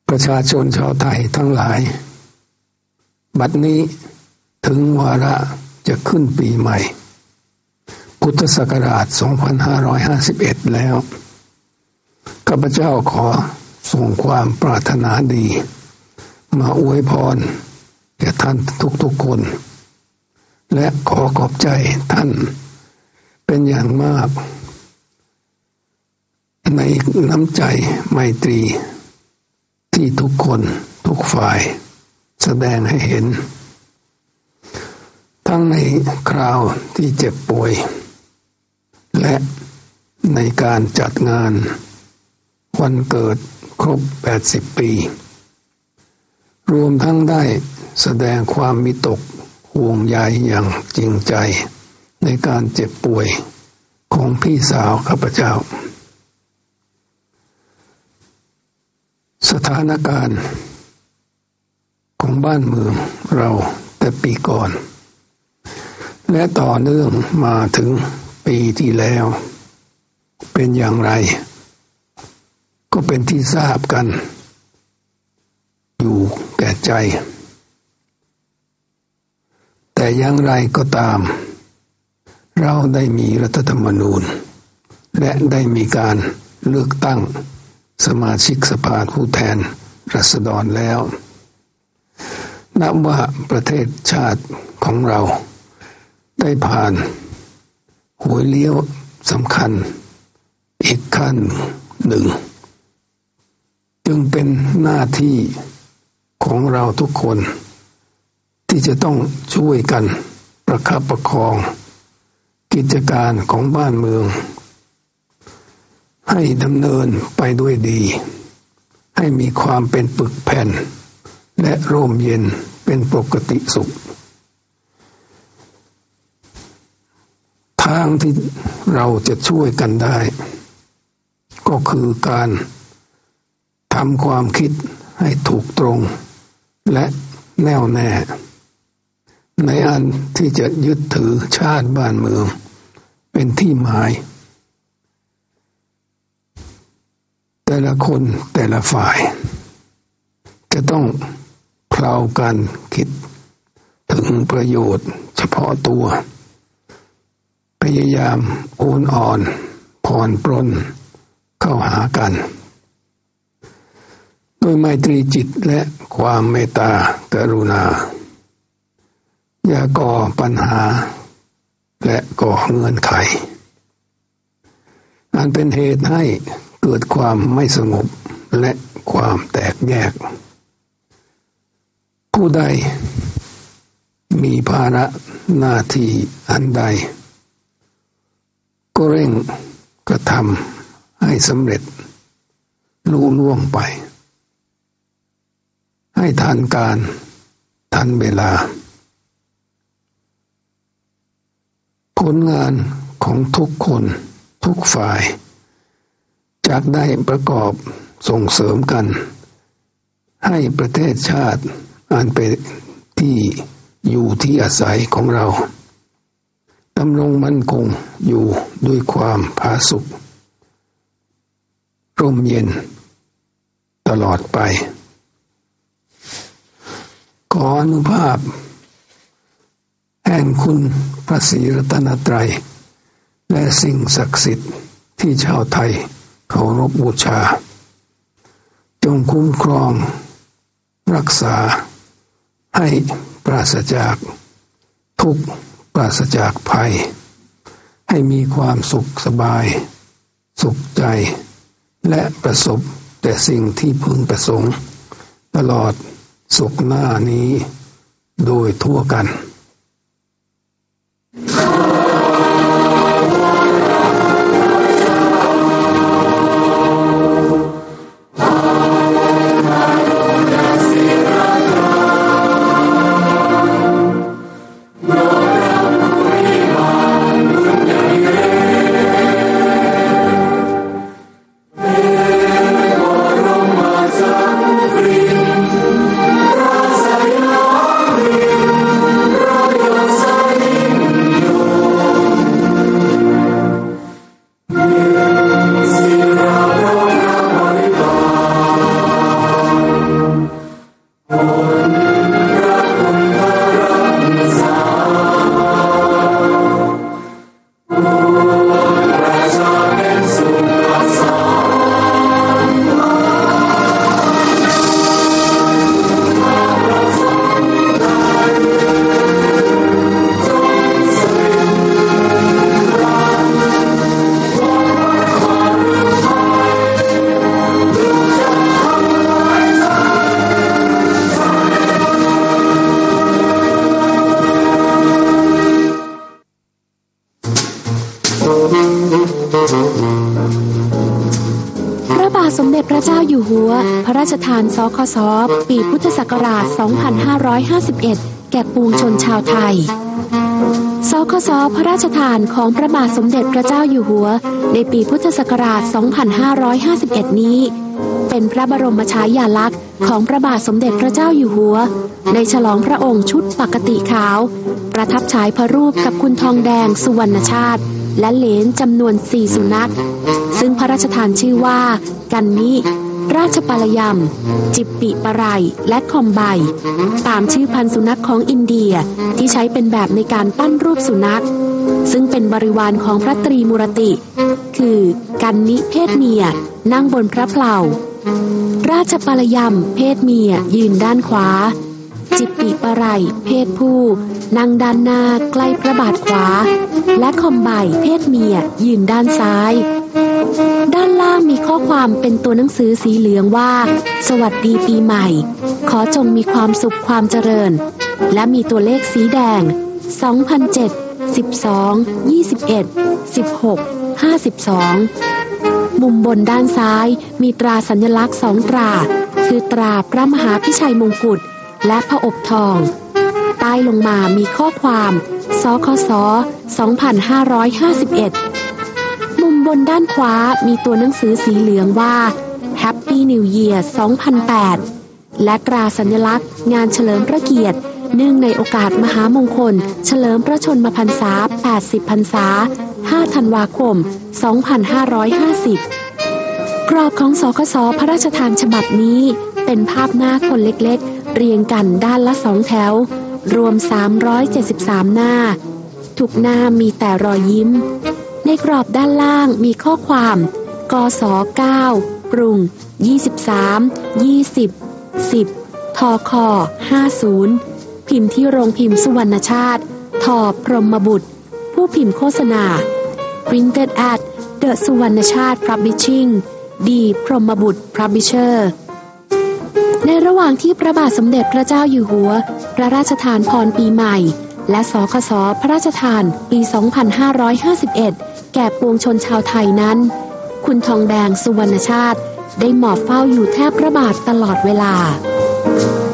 ประชาชนชาวไทยทั้งหลายบัดนี้ถึงวาระจะขึ้นปีใหม่พุทธศักราช 2551 แล้วข้าพเจ้าขอส่งความปรารถนาดีมาอวยพรแก่ท่านทุกๆคนและขอขอบใจท่านเป็นอย่างมากในน้ำใจไมตรีที่ทุกคนทุกฝ่ายแสดงให้เห็นทั้งในคราวที่เจ็บป่วยและในการจัดงานวันเกิดครบ 80 ปีรวมทั้งได้แสดงความมิตรห่วงใยอย่างจริงใจในการเจ็บป่วยของพี่สาวข้าพเจ้าสถานการณ์ของบ้านเมืองเราแต่ปีก่อนและต่อเนื่องมาถึงปีที่แล้วเป็นอย่างไรก็เป็นที่ทราบกันอยู่แก่ใจแต่อย่างไรก็ตามเราได้มีรัฐธรรมนูญและได้มีการเลือกตั้งสมาชิกสภาผู้แทนราษฎรแล้วนับว่าประเทศชาติของเราได้ผ่านหัวเลี้ยวสำคัญอีกขั้นหนึ่งจึงเป็นหน้าที่ของเราทุกคนที่จะต้องช่วยกันประคับประคองกิจการของบ้านเมืองให้ดำเนินไปด้วยดีให้มีความเป็นปึกแผ่นและร่มเย็นเป็นปกติสุขทางที่เราจะช่วยกันได้ก็คือการทำความคิดให้ถูกตรงและแน่วแน่ในอันที่จะยึดถือชาติบ้านเมืองเป็นที่หมายแต่ละคนแต่ละฝ่ายจะต้องเพลากันคิดถึงประโยชน์เฉพาะตัวพยายามโอนอ่อนผ่อนปรนเข้าหากันโดยไมตรีจิตและความเมตตากรุณาอย่าก่อปัญหาและก่อเงื่อนไขอันเป็นเหตุให้เกิดความไม่สงบและความแตกแยกผู้ใดมีภาระหน้าที่อันใดก็เร่งกระทำให้สำเร็จลุล่วงไปให้ทันการทันเวลาผลงานของทุกคนทุกฝ่ายจะได้ประกอบส่งเสริมกันให้ประเทศชาติอันเป็นที่อยู่ที่อาศัยของเราดำรงมั่นคงอยู่ด้วยความผาสุกร่มเย็นตลอดไปขออนุภาพแห่งคุณพระศรีรัตนตรัยและสิ่งศักดิ์สิทธิ์ที่ชาวไทยเคารพบูชาจงคุ้มครองรักษาให้ปราศจากทุกข์ปราศจากภัยให้มีความสุขสบายสุขใจและประสบแต่สิ่งที่พึงประสงค์ตลอดสุขหน้านี้โดยทั่วกัน Rasa สมเด็จพระเจ้าอยู่หัวพระราชทานสคส.ปีพุทธศักราช 2551 แก่ปวงชนชาวไทยสคส.พระราชทานของพระบาทสมเด็จพระเจ้าอยู่หัวในปีพุทธศักราช 2551 นี้เป็นพระบรมฉายาลักษณ์ของพระบาทสมเด็จพระเจ้าอยู่หัวในฉลองพระองค์ชุดปกติขาวประทับฉายพระรูปกับคุณทองแดงสุวรรณชาติและเหลนจำนวน 4 สุนัขซึ่งพระราชทานชื่อว่ากันนิราชปลยำจิปปิปไรและคอมไบตามชื่อพันธุ์สุนัขของอินเดียที่ใช้เป็นแบบในการปั้นรูปสุนัขซึ่งเป็นบริวารของพระตรีมูรติคือกันนิเพศเมียนั่งบนพระเพลาราชปลยำเพศเมียยืนด้านขวาจิปปิปไรเพศผู้นั่งด้านหน้าใกล้พระบาทขวาและคอมไบเพศเมียยืนด้านซ้ายด้านล่างมีข้อความเป็นตัวหนังสือสีเหลืองว่าสวัสดีปีใหม่ขอจงมีความสุขความเจริญและมีตัวเลขสีแดง 2007 12 21 16 52มุมบนด้านซ้ายมีตราสัญลักษณ์2ตราคือตราพระมหาพิชัยมงกุฎและพระอบทองใต้ลงมามีข้อความสคส. 2551มุมบนด้านขวามีตัวหนังสือสีเหลืองว่า Happy New Year 2008และตราสัญลักษณ์งานเฉลิมพระเกียรติเนื่องในโอกาสมหามงคลเฉลิมพระชนมพรรษา80พรรษา5ธันวาคม2550กรอบของสคส.พระราชทานฉบับนี้เป็นภาพหน้าคนเล็กๆเรียงกันด้านละ2แถวรวม373หน้าทุกหน้ามีแต่รอยยิ้มในกรอบด้านล่างมีข้อความกศ9ปรุง23 20 10ทค50พิมพ์ที่โรงพิมพ์สุวรรณชาติทพรหมบุตรผู้พิมพ์โฆษณา Printed at The สุวรรณชาติ Publishing ดีพรหมบุตร Publisher ในระหว่างที่พระบาทสมเด็จพระเจ้าอยู่หัวพระราชทานพรปีใหม่และสคส.พระราชทานปี 2551 แก่ปวงชนชาวไทยนั้นคุณทองแดงสุวรรณชาติได้หมอบเฝ้าอยู่แทบพระบาทตลอดเวลา